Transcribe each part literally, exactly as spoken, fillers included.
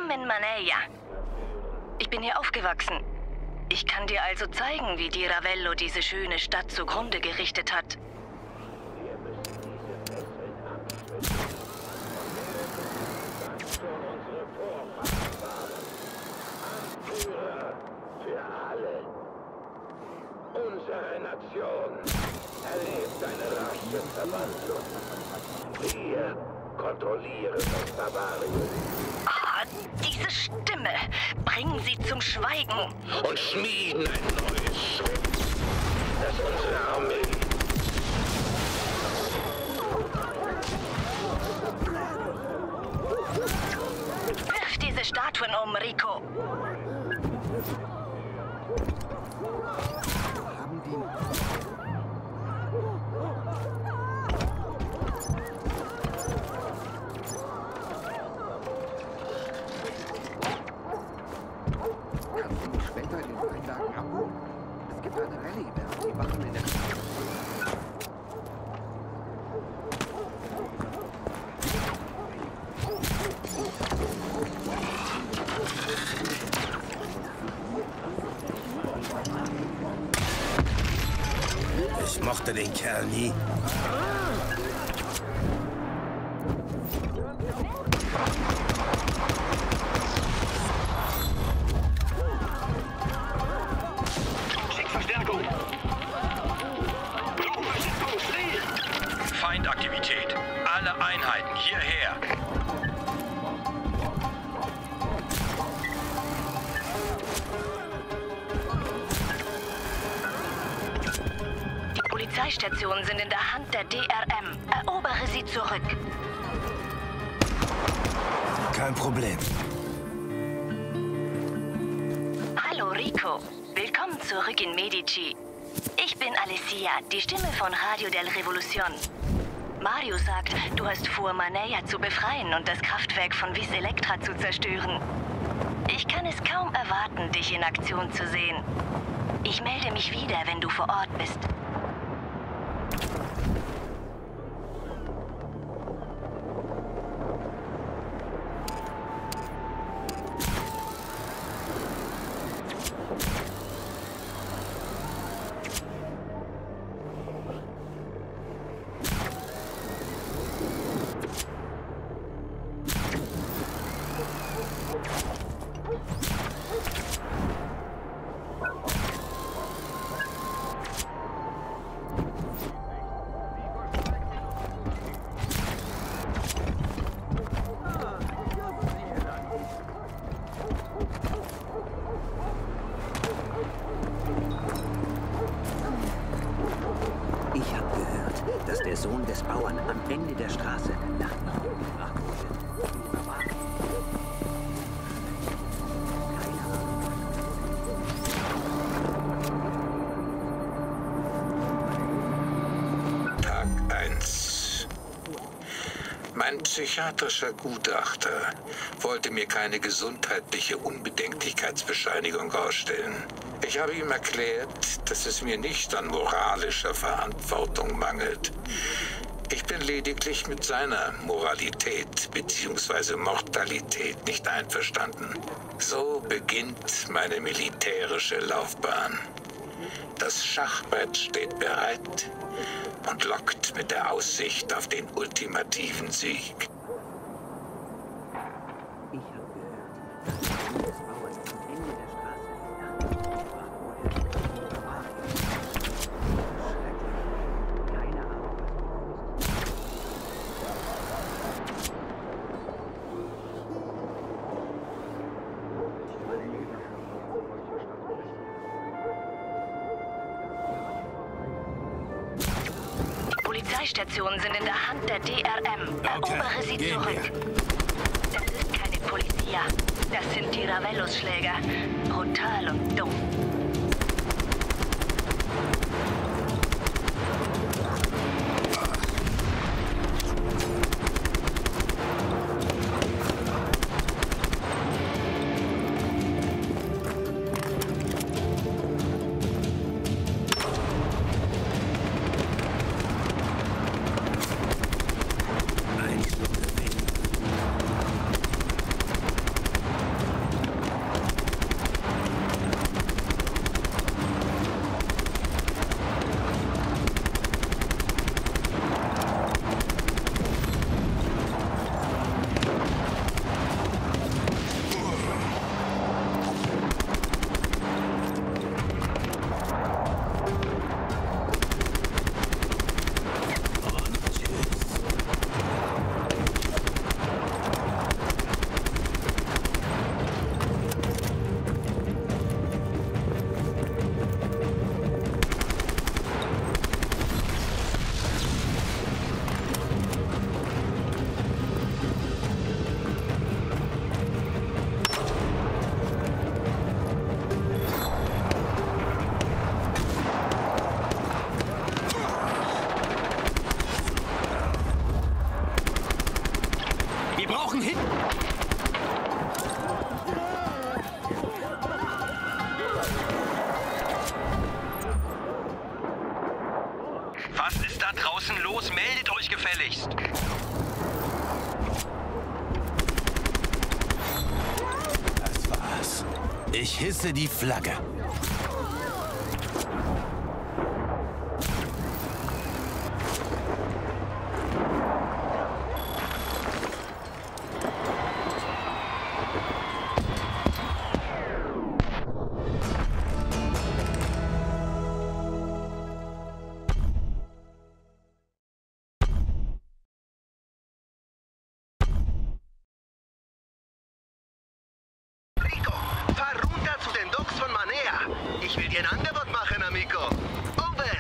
Carmen Manella. Ich bin hier aufgewachsen. Ich kann dir also zeigen, wie Di Ravello diese schöne Stadt zugrunde gerichtet hat. Für alle. Unsere Nation erlebt eine rasche Verwandlung. Wir kontrollieren das Barbarium. Ah, diese Stimme. Bringen sie zum Schweigen. Und schmieden ein neues Schritt, das unsere Armee Wirf diese Statuen um, Rico. Haben die... Kannst du mich später in den Einlagen abholen? Es gibt eine Rallye, während die Wachen in der Stadt. Ich mochte den Kerl nie. Schick Verstärkung. Flugverstärkung, schnell! Feindaktivität. Alle Einheiten hierher. Die Polizeistationen sind in der Hand der D R M. Erobere sie zurück. Kein Problem. Hallo, Rico. Willkommen zurück in Medici. Ich bin Alessia, die Stimme von Radio del Revolution. Mario sagt, du hast vor, Manella zu befreien und das Kraftwerk von Vis Electra zu zerstören. Ich kann es kaum erwarten, dich in Aktion zu sehen. Ich melde mich wieder, wenn du vor Ort bist. Ich habe gehört, dass der Sohn des Bauern am Ende der Straße nach Norden gebracht wurde. Überwacht. Tag eins. Mein psychiatrischer Gutachter wollte mir keine gesundheitliche Unbedenklichkeitsbescheinigung ausstellen. Ich habe ihm erklärt, dass es mir nicht an moralischer Verantwortung mangelt. Ich bin lediglich mit seiner Moralität bzw. Mortalität nicht einverstanden. So beginnt meine militärische Laufbahn. Das Schachbrett steht bereit und lockt mit der Aussicht auf den ultimativen Sieg. Ich habe gehört, dass der Sohn des Bauern am Ende der Straße nach Norden gebracht wurde. Überwacht. Schrecklich. Keine Ahnung, was du Die Polizeistationen sind in der Hand der D R M. Erobere sie gehen zurück. Das ist keine Polizia. Das sind die Ravellos Schläger. Brutal und dumm. Was ist da draußen los? Meldet euch gefälligst! Das war's. Ich hisse die Flagge. Ich will dir ein Angebot machen, amigo. Over!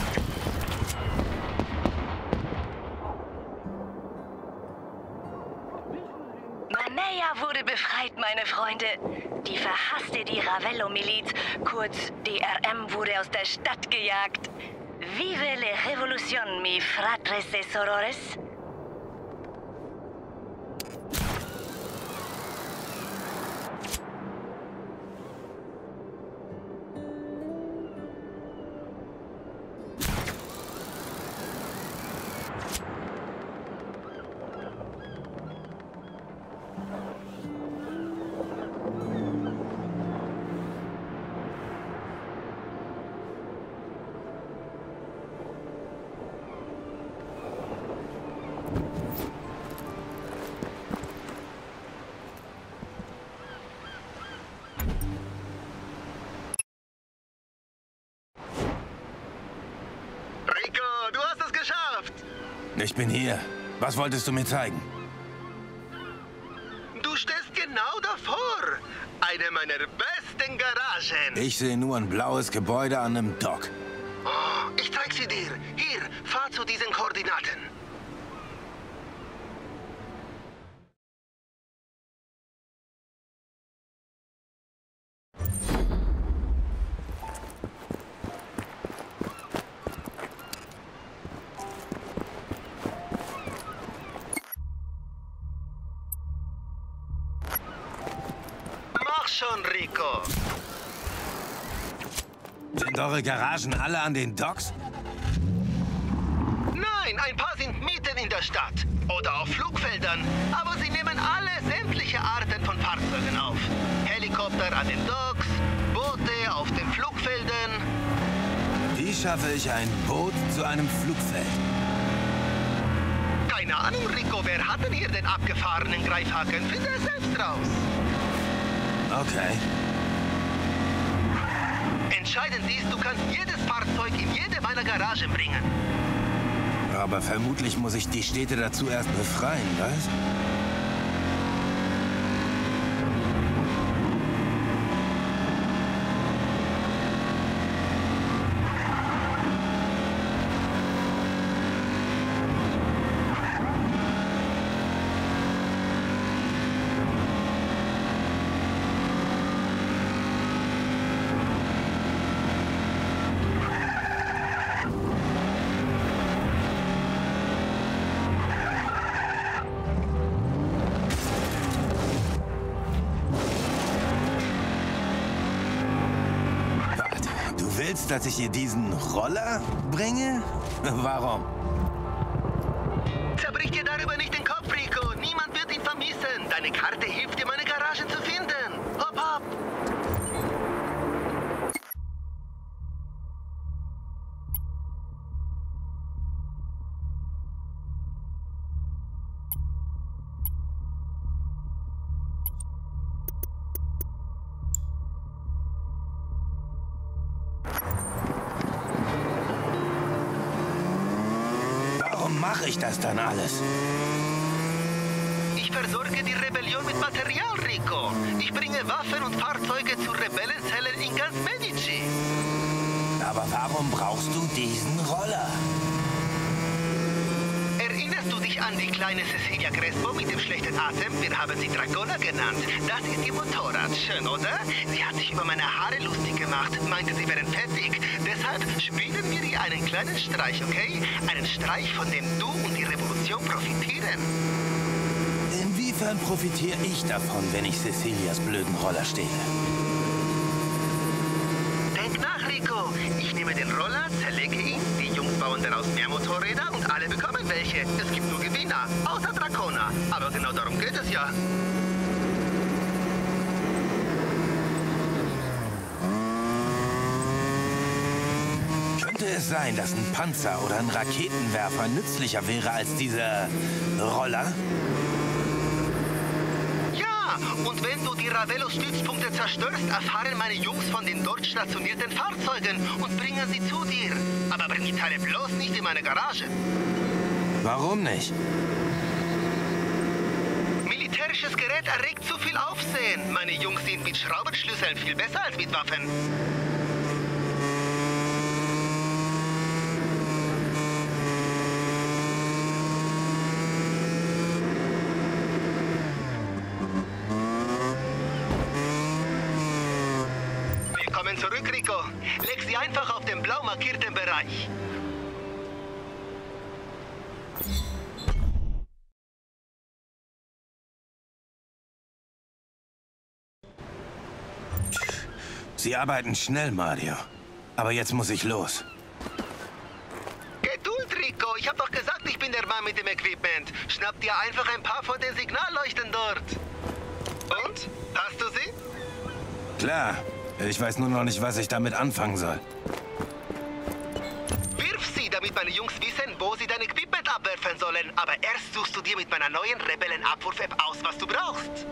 Manea wurde befreit, meine Freunde. Die verhasste Di Ravello-Miliz, kurz D R M, wurde aus der Stadt gejagt. Vive la revolution, mi fratres e sorores. Du hast es geschafft! Ich bin hier. Was wolltest du mir zeigen? Du stehst genau davor. Eine meiner besten Garagen. Ich sehe nur ein blaues Gebäude an einem Dock. Oh, ich zeig sie dir. Hier, fahr zu diesen Koordinaten. Schon, Rico. Sind eure Garagen alle an den Docks? Nein, ein paar sind mitten in der Stadt oder auf Flugfeldern, aber sie nehmen alle sämtliche Arten von Fahrzeugen auf. Helikopter an den Docks, Boote auf den Flugfeldern. Wie schaffe ich ein Boot zu einem Flugfeld? Keine Ahnung, Rico, wer hat denn hier den abgefahrenen Greifhaken? Finde er selbst raus. Okay. Entscheidend ist, du kannst jedes Fahrzeug in jede meiner Garagen bringen. Aber vermutlich muss ich die Städte dazu erst befreien, was? Dass ich ihr diesen Roller bringe? Warum? Zerbrich dir darüber nicht den Kopf, Rico. Niemand wird ihn vermissen. Deine Karte hilft dir, meine Garage zu finden. Hopp, hopp. Mache ich das dann alles? Ich versorge die Rebellion mit Material, Rico. Ich bringe Waffen und Fahrzeuge zu Rebellenzellen in ganz Medici. Aber warum brauchst du diesen Roller? Erinnerst du dich an die kleine Cecilia Crespo mit dem schlechten Atem? Wir haben sie Dracona genannt. Das ist ihr Motorrad. Schön, oder? Sie hat sich über meine Haare lustig gemacht, meinte, sie wären fettig. Deshalb spielen wir ihr einen kleinen Streich, okay? Einen Streich, von dem du und die Revolution profitieren. Inwiefern profitiere ich davon, wenn ich Cecilias blöden Roller stehle? Denk nach, Rico. Ich nehme den Roller, zerlege ihn, die Jungs bauen bauen daraus mehr Motorräder und alle bekommen welche. Es gibt nur Gewinner, außer Draconer. Aber genau darum geht es ja. Könnte es sein, dass ein Panzer oder ein Raketenwerfer nützlicher wäre als dieser Roller? Ja, und wenn du die Ravello-Stützpunkte zerstörst, erfahren meine Jungs von den dort stationierten Fahrzeugen und bringen sie zu dir. Aber bring die Teile bloß nicht in meine Garage. Warum nicht? Militärisches Gerät erregt zu viel Aufsehen. Meine Jungs sind mit Schraubenschlüsseln viel besser als mit Waffen. Willkommen zurück, Rico. Leg sie einfach auf den blau markierten Bereich. Sie arbeiten schnell, Mario. Aber jetzt muss ich los. Geduld, Rico. Ich hab doch gesagt, ich bin der Mann mit dem Equipment. Schnapp dir einfach ein paar von den Signalleuchten dort. Und? Hast du sie? Klar. Ich weiß nur noch nicht, was ich damit anfangen soll. Wirf sie, damit meine Jungs wissen, wo sie dein Equipment abwerfen sollen. Aber erst suchst du dir mit meiner neuen Rebellen-Abwurf-App aus, was du brauchst.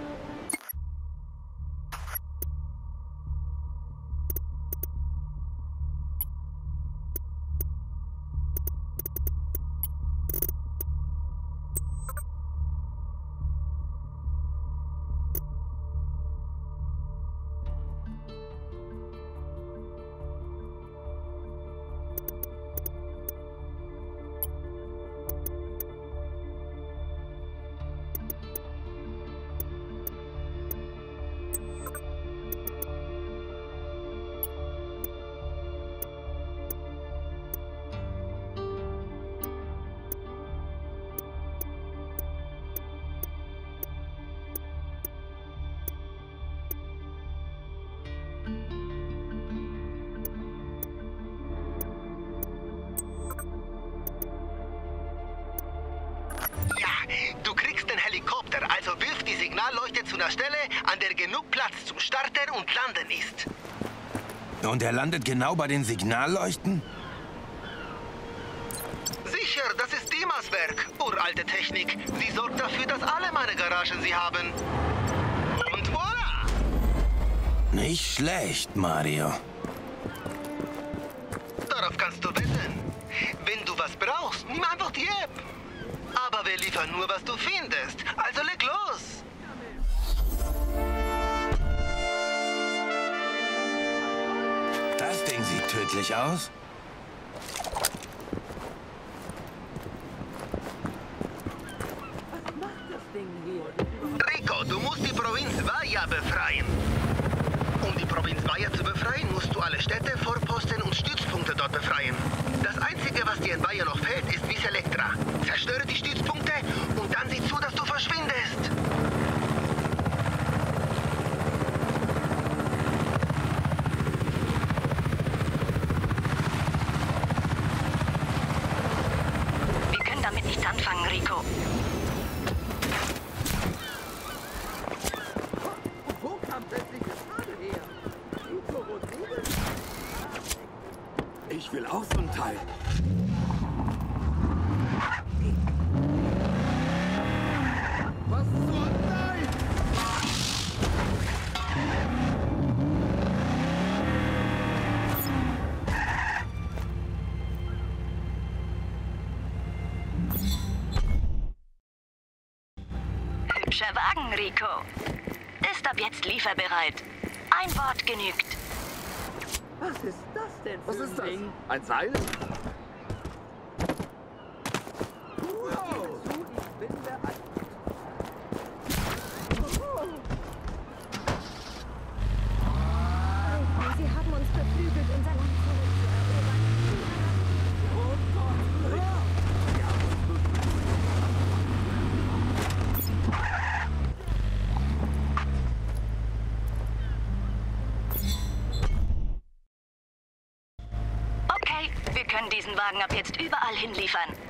Du kriegst den Helikopter, also wirf die Signalleuchte zu einer Stelle, an der genug Platz zum Starten und Landen ist. Und er landet genau bei den Signalleuchten? Sicher, das ist Dimas Werk. Uralte Technik. Sie sorgt dafür, dass alle meine Garagen sie haben. Und voilà! Nicht schlecht, Mario. Darauf kannst du wetten. Wenn du was brauchst, nimm einfach die App. Aber wir liefern nur, was du findest. Also leg los! Das Ding sieht tödlich aus. Rico, du musst die Provinz Valle befreien. Um die Provinz Valle zu befreien, musst du alle Städte, Vorposten und Stützpunkte dort befreien. Das Einzige, was dir in Valle noch fehlt, ist Vis Electra. Zerstöre die Stützpunkte und dann sieh zu, dass du verschwindest. Wir können damit nichts anfangen, Rico. Wo kam plötzlich das Kabel her? Rico Rodriguez? Ich will auch so ein Teil. Was soll nein? Hübscher Wagen, Rico. Ist ab jetzt lieferbereit. Ein Wort genügt. Was ist das denn für Was ist ein das? Ding? Ein Seil? Wow. Ich bin beeindruckt. Sie haben uns beflügelt, unser Land zurückzuerobern. Oh Gott, Rico. Okay, wir können können diesen Wagen ab jetzt überall hinliefern.